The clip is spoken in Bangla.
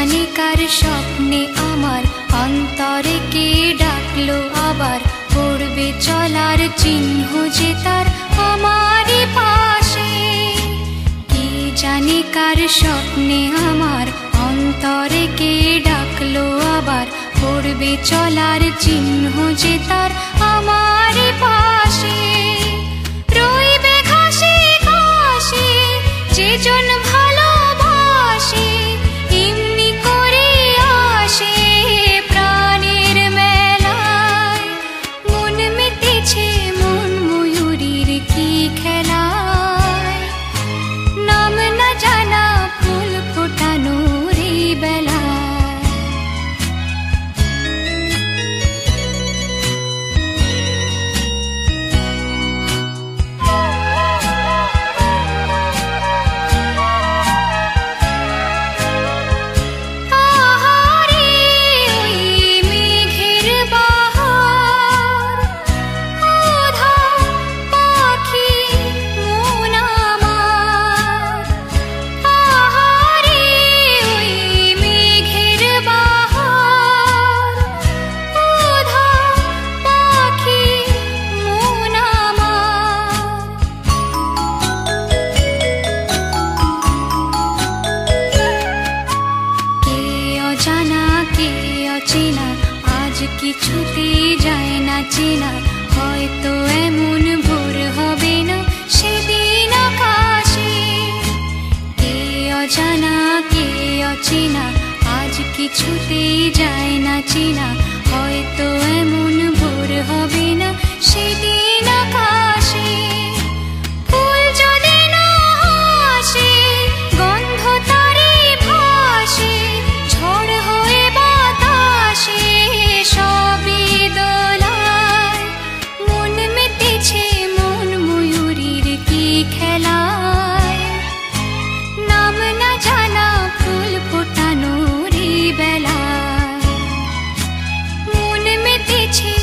জানি কার স্বপ্নে আমার অন্তরে কে ডাকলো আবার পড়বে চলার চিহ্ন যে তার আমারই পাশে। কে জানি কার স্বপ্নে আমার অন্তরে কে ডাকলো আবার পড়বে চলার চিহ্ন যে তার আমারই পাশে। রইবে ঘাসে ঘাসে যেজন ভালোবাসে এমনি করে আসে প্রাণের মেলায়। মন মেতেছে মন ময়ূরীর কি খেলায়, নাম না জানা ফুল ফোটানোর এই বেলায়। চেনা আজ কিছুতে যায় না চেনা, হয়তো এমন ভোর হবে না সেদিন আকাশে। কে অজানা কে অচেনা আজ কিছুতে যায় না চেনা, হয়তো এমন ভোর হবে না সেদিন আকাশে। ফুল যদি না হাসে গন্ধ তারে ভাসে, ঝড় হয়ে বাতাসে সবই দোলায়। মন মেতেছে মন ময়ূরীর কি খেলায়, নাম না জানা ফুল ফোটানোর এই বেলায়। মন মেতেছে